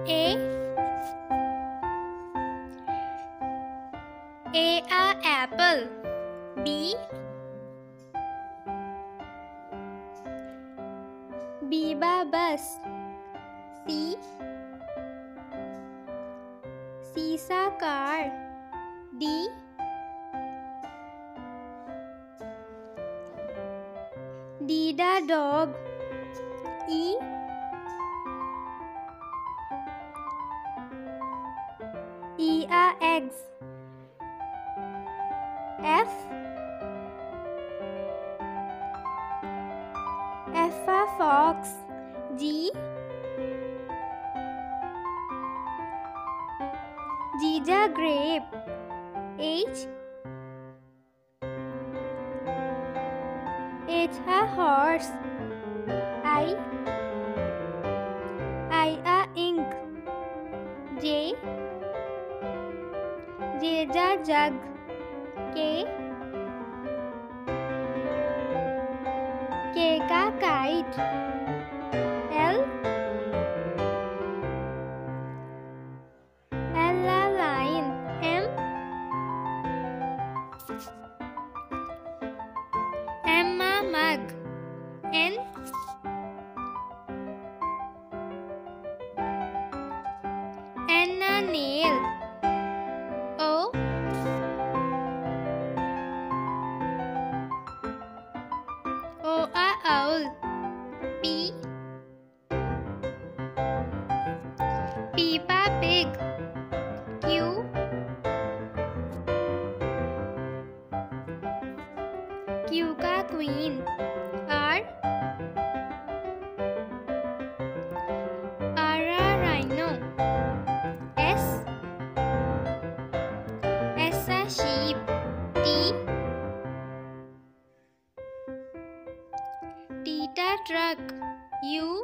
A apple. B bus. C car. D dog. E eggs. F fox. G grape. H horse. I ink. J jug. K kite. L lion. M mug. N nail. O owl. P pig. Q queen. R rhino. S sheep. T truck. U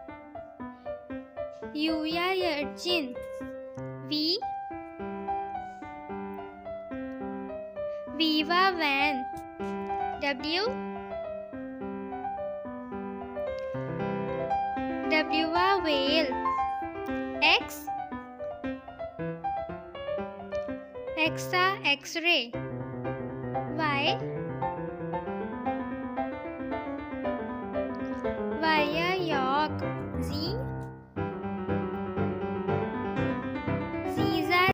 urchin. V van. W whale. X X-ray. Y